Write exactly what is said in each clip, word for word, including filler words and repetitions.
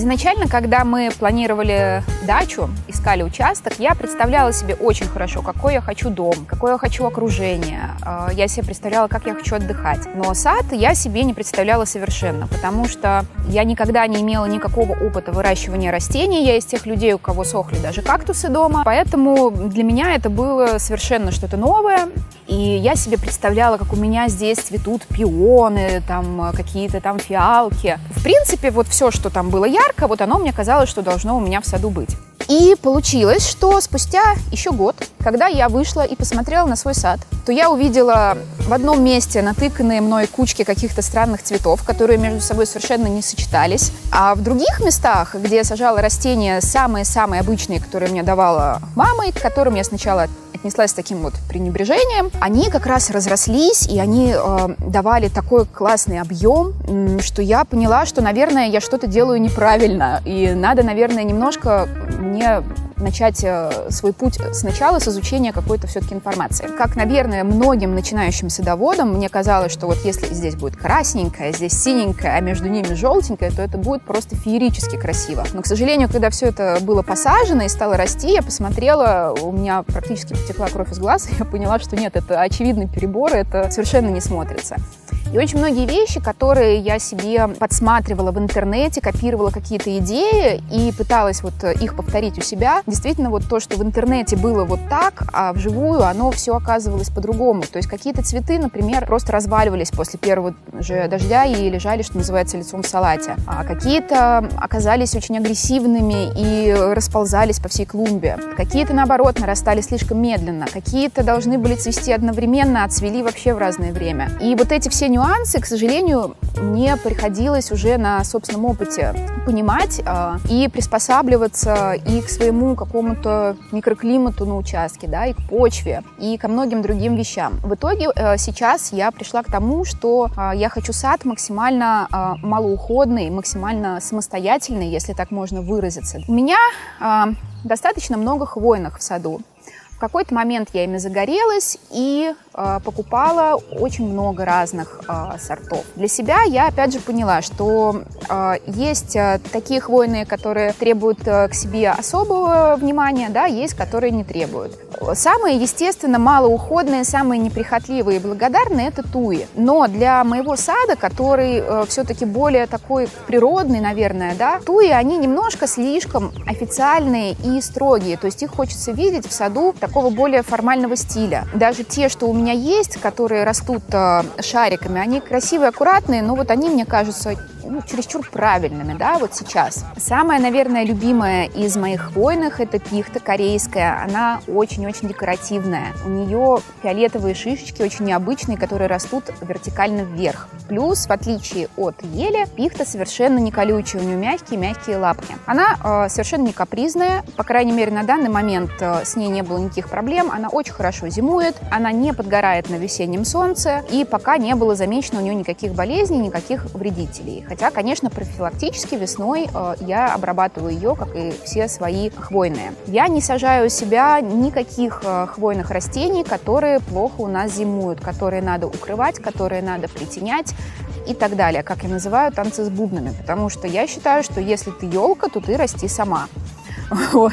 Изначально, когда мы планировали дачу, искали участок, я представляла себе очень хорошо, какой я хочу дом, какое я хочу окружение. Я себе представляла, как я хочу отдыхать. Но сад я себе не представляла совершенно, потому что я никогда не имела никакого опыта выращивания растений. Я из тех людей, у кого сохли даже кактусы дома. Поэтому для меня это было совершенно что-то новое. И я себе представляла, как у меня здесь цветут пионы, там какие-то там фиалки. В принципе, вот все, что там было ярко, вот оно мне казалось, что должно у меня в саду быть. И получилось, что спустя еще год, когда я вышла и посмотрела на свой сад, то я увидела в одном месте натыканные мной кучки каких-то странных цветов, которые между собой совершенно не сочетались. А в других местах, где я сажала растения самые-самые обычные, которые мне давала мама, и к которым я сначала отнеслась с таким вот пренебрежением, они как раз разрослись, и они э, давали такой классный объем, что я поняла, что, наверное, я что-то делаю неправильно, и надо, наверное, немножко мне начать свой путь сначала с изучения какой-то все-таки информации. Как, наверное, многим начинающим садоводам мне казалось, что вот если здесь будет красненькое, здесь синенькое, а между ними желтенькое, то это будет просто феерически красиво. Но, к сожалению, когда все это было посажено и стало расти, я посмотрела, у меня практически потекла кровь из глаз, и я поняла, что нет, это очевидный перебор, это совершенно не смотрится. И очень многие вещи, которые я себе подсматривала в интернете, копировала какие-то идеи и пыталась вот их повторить у себя, действительно вот то, что в интернете было вот так, а вживую оно все оказывалось по-другому. То есть какие-то цветы, например, просто разваливались после первого же дождя и лежали, что называется, лицом в салате. А какие-то оказались очень агрессивными и расползались по всей клумбе. Какие-то, наоборот, нарастали слишком медленно. Какие-то должны были цвести одновременно, а цвели вообще в разное время. И вот эти все нюансы, к сожалению, мне приходилось уже на собственном опыте понимать э, и приспосабливаться и к своему какому-то микроклимату на участке, да, и к почве, и ко многим другим вещам. В итоге э, сейчас я пришла к тому, что э, я хочу сад максимально э, малоуходный, максимально самостоятельный, если так можно выразиться. У меня э, достаточно много хвойных в саду. В какой-то момент я ими загорелась и э, покупала очень много разных э, сортов. Для себя я опять же поняла, что э, есть э, такие хвойные, которые требуют э, к себе особого внимания, да, есть, которые не требуют. Самые, естественно, малоуходные, самые неприхотливые и благодарные – это туи. Но для моего сада, который э, все-таки более такой природный, наверное, да, туи, они немножко слишком официальные и строгие. То есть их хочется видеть в саду такого более формального стиля. Даже те, что у меня есть, которые растут э, шариками, они красивые, аккуратные, но вот они, мне кажутся, ну, чересчур правильными, да, вот сейчас. Самая, наверное, любимая из моих хвойных – это пихта корейская. Она очень-очень декоративная. У нее фиолетовые шишечки очень необычные, которые растут вертикально вверх. Плюс, в отличие от ели, пихта совершенно не колючая, у нее мягкие-мягкие лапки. Она э, совершенно не капризная, по крайней мере, на данный момент э, с ней не было никаких проблем. Она очень хорошо зимует, она не подгорает на весеннем солнце, и пока не было замечено у нее никаких болезней, никаких вредителей. Хотя, конечно, профилактически весной э, я обрабатываю ее, как и все свои хвойные. Я не сажаю у себя никаких э, хвойных растений, которые плохо у нас зимуют, которые надо укрывать, которые надо притенять и так далее, как я называю танцы с бубнами, потому что я считаю, что если ты елка, то ты расти сама. Вот.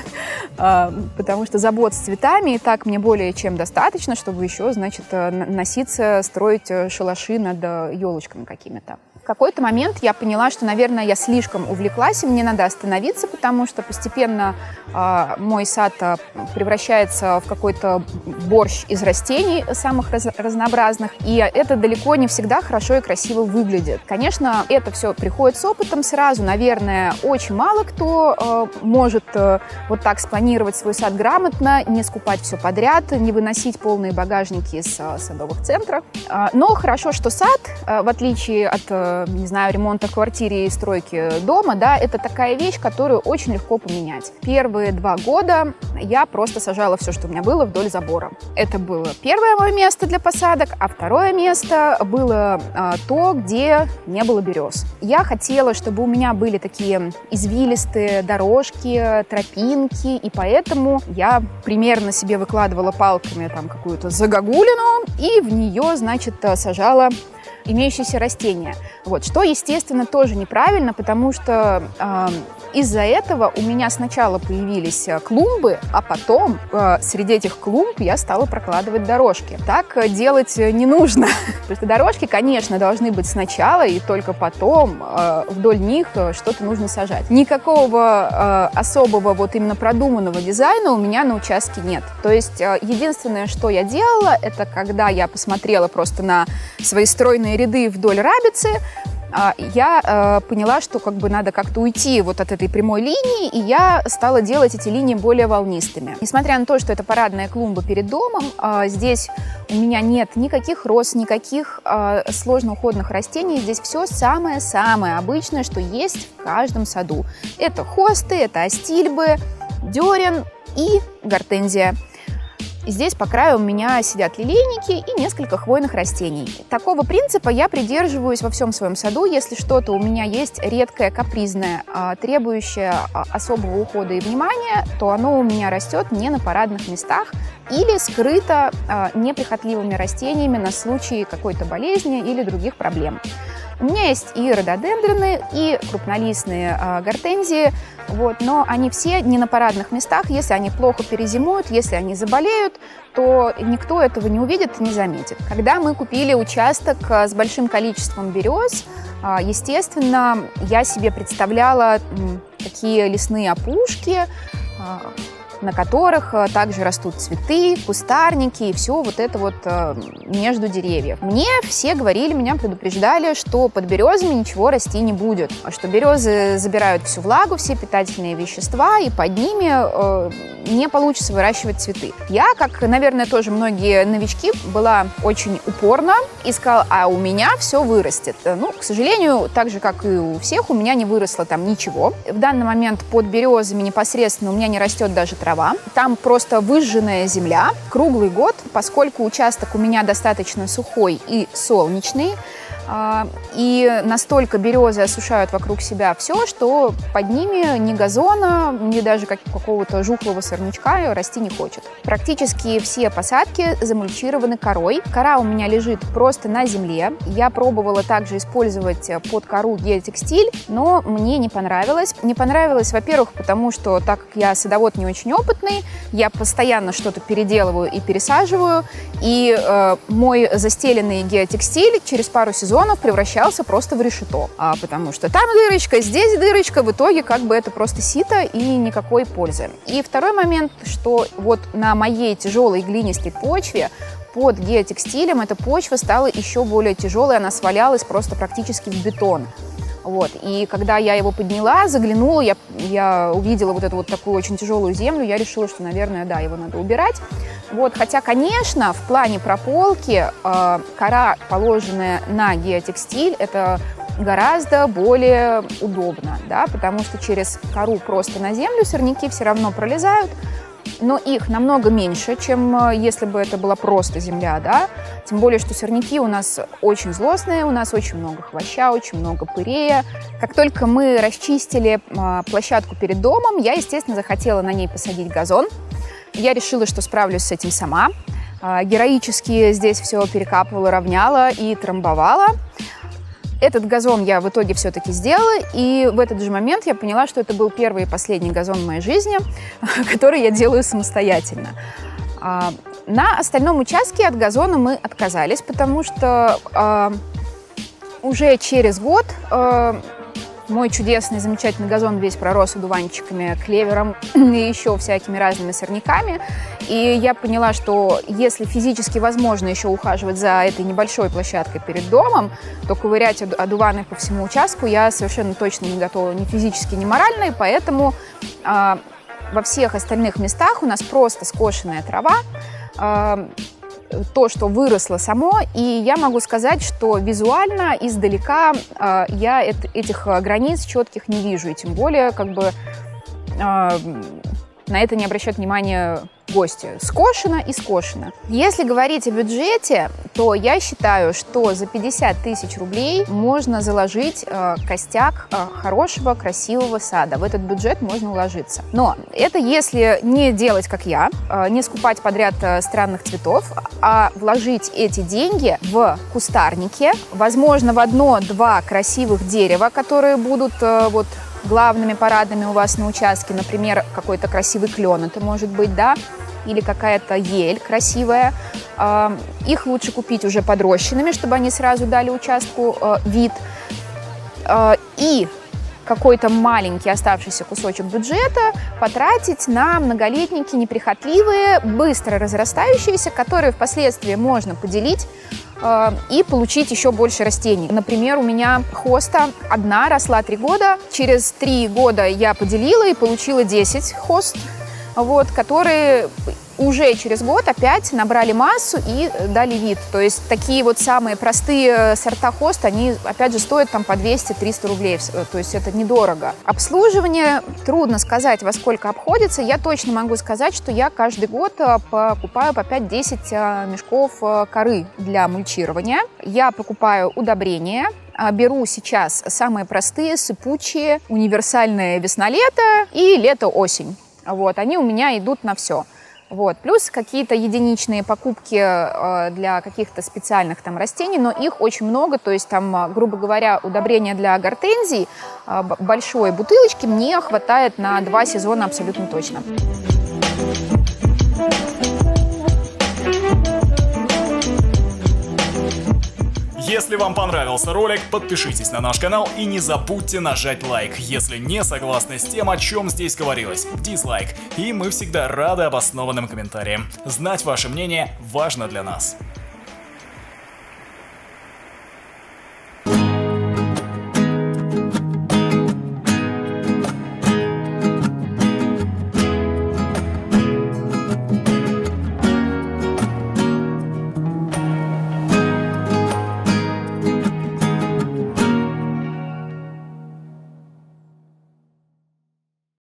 А, потому что забот с цветами и так мне более чем достаточно, чтобы еще, значит, носиться, строить шалаши над елочками какими-то. В какой-то момент я поняла, что, наверное, я слишком увлеклась, и мне надо остановиться, потому что постепенно э, мой сад э, превращается в какой-то борщ из растений самых раз разнообразных, и это далеко не всегда хорошо и красиво выглядит. Конечно, это все приходит с опытом сразу. Наверное, очень мало кто э, может э, вот так спланировать свой сад грамотно, не скупать все подряд, не выносить полные багажники из э, садовых центров. Э, но хорошо, что сад, э, в отличие от э, не знаю, ремонта квартиры и стройки дома, да, это такая вещь, которую очень легко поменять. Первые два года я просто сажала все, что у меня было, вдоль забора. Это было первое мое место для посадок, а второе место было а, то, где не было берез. Я хотела, чтобы у меня были такие извилистые дорожки, тропинки, и поэтому я примерно себе выкладывала палками там какую-то загогулину и в нее, значит, сажала имеющиеся растения. Вот. Что, естественно, тоже неправильно, потому что э, из-за этого у меня сначала появились клумбы, а потом э, среди этих клумб я стала прокладывать дорожки. Так делать не нужно. Потому что дорожки, конечно, должны быть сначала, и только потом э, вдоль них что-то нужно сажать. Никакого э, особого вот именно продуманного дизайна у меня на участке нет. То есть э, единственное, что я делала, это когда я посмотрела просто на свои стройные ряды вдоль рабицы, я э, поняла, что как бы надо как-то уйти вот от этой прямой линии, и я стала делать эти линии более волнистыми. Несмотря на то, что это парадная клумба перед домом, э, здесь у меня нет никаких роз, никаких э, сложно уходных растений. Здесь все самое-самое обычное, что есть в каждом саду. Это хосты, это астильбы, дерен и гортензия. Здесь по краю у меня сидят лилейники и несколько хвойных растений. Такого принципа я придерживаюсь во всем своем саду. Если что-то у меня есть редкое, капризное, требующее особого ухода и внимания, то оно у меня растет не на парадных местах или скрыто неприхотливыми растениями на случай какой-то болезни или других проблем. У меня есть и рододендроны, и крупнолистные э, гортензии, вот, но они все не на парадных местах. Если они плохо перезимуют, если они заболеют, то никто этого не увидит и не заметит. Когда мы купили участок с большим количеством берез, э, естественно, я себе представляла э, такие лесные опушки, э, на которых также растут цветы, кустарники и все вот это вот между деревьев. Мне все говорили, меня предупреждали, что под березами ничего расти не будет, что березы забирают всю влагу, все питательные вещества, и под ними э, не получится выращивать цветы. Я, как, наверное, тоже многие новички, была очень упорна и сказала, а у меня все вырастет. Ну, к сожалению, так же, как и у всех, у меня не выросло там ничего. В данный момент под березами непосредственно у меня не растет даже трава. Там просто выжженная земля круглый год, поскольку участок у меня достаточно сухой и солнечный, и настолько березы осушают вокруг себя все, что под ними ни газона, ни даже какого-то жухлого сорнячка расти не хочет. Практически все посадки замульчированы корой. Кора у меня лежит просто на земле. Я пробовала также использовать под кору геотекстиль, но мне не понравилось. Не понравилось, во-первых, потому что, так как я садовод не очень опытный, я постоянно что-то переделываю и пересаживаю, и э, мой застеленный геотекстиль через пару сезонов превращался просто в решето, а, потому что там дырочка, здесь дырочка, в итоге как бы это просто сито и никакой пользы. И второй момент, что вот на моей тяжелой глинистой почве под геотекстилем эта почва стала еще более тяжелой, она свалялась просто практически в бетон. Вот. И когда я его подняла, заглянула, я, я увидела вот эту вот такую очень тяжелую землю, я решила, что, наверное, да, его надо убирать. Вот. Хотя, конечно, в плане прополки э, кора, положенная на геотекстиль, это гораздо более удобно, да, потому что через кору просто на землю сорняки все равно пролезают, но их намного меньше, чем если бы это была просто земля, да, тем более, что сорняки у нас очень злостные, у нас очень много хвоща, очень много пырея. Как только мы расчистили площадку перед домом, я, естественно, захотела на ней посадить газон. Я решила, что справлюсь с этим сама. Героически здесь все перекапывала, равняла и трамбовала. Этот газон я в итоге все-таки сделала, и в этот же момент я поняла, что это был первый и последний газон в моей жизни, который я делаю самостоятельно. На остальном участке от газона мы отказались, потому что уже через год мой чудесный, замечательный газон весь пророс одуванчиками, клевером и еще всякими разными сорняками. И я поняла, что если физически возможно еще ухаживать за этой небольшой площадкой перед домом, то ковырять одуваны по всему участку я совершенно точно не готова ни физически, ни морально. И поэтому э, во всех остальных местах у нас просто скошенная трава. Э, то, что выросло само, и я могу сказать, что визуально издалека э, я эт этих границ четких не вижу, и тем более как бы э, на это не обращают внимания гости. Скошено и скошено. Если говорить о бюджете, то я считаю, что за пятьдесят тысяч рублей можно заложить э, костяк э, хорошего, красивого сада. В этот бюджет можно уложиться. Но это если не делать, как я, э, не скупать подряд э, странных цветов, а вложить эти деньги в кустарники, возможно, в одно-два красивых дерева, которые будут э, вот главными парадными у вас на участке, например, какой-то красивый клен, это может быть, да, или какая-то ель красивая. Их лучше купить уже подрощенными, чтобы они сразу дали участку вид. И какой-то маленький оставшийся кусочек бюджета потратить на многолетники неприхотливые, быстро разрастающиеся, которые впоследствии можно поделить э, и получить еще больше растений. Например, у меня хоста одна росла три года. Через три года я поделила и получила десять хост, вот, которые уже через год опять набрали массу и дали вид. То есть такие вот самые простые сорта хост, они опять же стоят там по двести-триста рублей, то есть это недорого. Обслуживание, трудно сказать, во сколько обходится. Я точно могу сказать, что я каждый год покупаю по пять-десять мешков коры для мульчирования. Я покупаю удобрения. Беру сейчас самые простые, сыпучие, универсальные весна-лето и лето-осень. Вот, они у меня идут на все. Вот. Плюс какие-то единичные покупки э, для каких-то специальных там растений, но их очень много, то есть там, грубо говоря, удобрения для гортензий э, большой бутылочки мне хватает на два сезона абсолютно точно. Если вам понравился ролик, подпишитесь на наш канал и не забудьте нажать лайк. Если не согласны с тем, о чем здесь говорилось, дизлайк. И мы всегда рады обоснованным комментариям. Знать ваше мнение важно для нас.